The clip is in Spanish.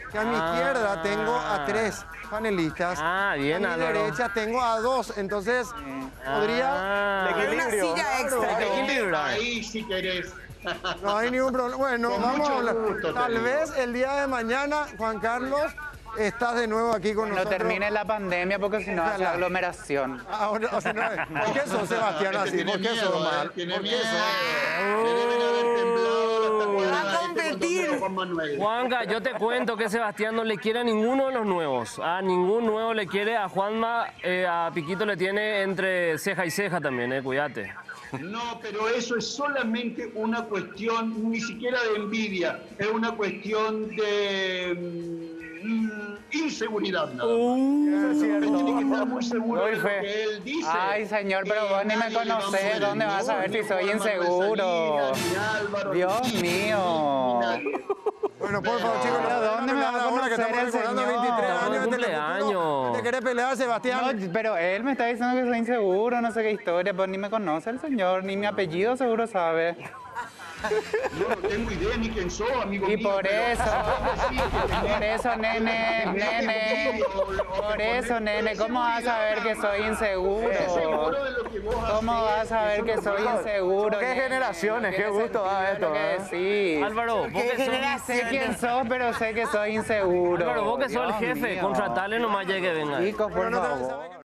que a mi izquierda tengo a 3 panelistas. Ah, bien, a mi Álvaro. derecha tengo a 2, entonces podría... Hay una silla extra. Equilibrio. Ahí si querés. No hay ningún problema. Bueno, Con vamos mucho a hablar. gusto, te Tal digo. vez el día de mañana, Juan Carlos, estás de nuevo aquí con No nosotros. termine la pandemia porque si no hace Ojalá. aglomeración. Ahora, o sea, ¿por qué sos, Sebastián, Este así? tiene ¿Por qué miedo, sos mal? Tiene ¿Por qué miedo. sos? Le deben haber temblado las tacuadas Va a este competir. cuando Juan Manuel. Juanca, yo te cuento que Sebastián no le quiere a ninguno de los nuevos. A ningún nuevo le quiere. A Juanma, a Piquito le tiene entre ceja y ceja también, cuídate. No, pero eso es solamente una cuestión, ni siquiera de envidia, es una cuestión de inseguridad. Nada más. Usted tiene que estar muy seguro de Muy lo fe. que él dice. Ay, señor, pero Que vos ni me nadie le va a conocés, mover ¿dónde el vas a saber mundo, si soy ni Juan Manuel inseguro? Salinas, ni Álvaro, Dios ni- mío. ni nadie. Bueno, por favor, chicos, ¿Pero dónde me va a ahora que conocer estamos el recordando señor? 23 años de Estamos de Telefuturo. cumpleaños. ¿Te querés pelear, Sebastián? No, pero él me está diciendo que soy inseguro, no sé qué historia, pues ni me conoce el señor, ni mi apellido seguro sabe. Yo no tengo idea ni quién soy, amigo Y mío, por pero- eso, nene, por eso, nene, ¿cómo vas a saber que soy inseguro? Esté seguro de lo que vos ¿Cómo hacés, vas a ver eso que no soy pasa. inseguro? ¿Qué nene? generaciones? No Qué tiene gusto da sentido esto, lo que decís. Álvaro, vos ¿Qué que sos... generación? Sé quién sos, pero sé que soy inseguro. Álvaro, vos que sos el Dios jefe, mío. contratale nomás ya que venga. Chicos, por Pero no te- favor. ¿sabes qué?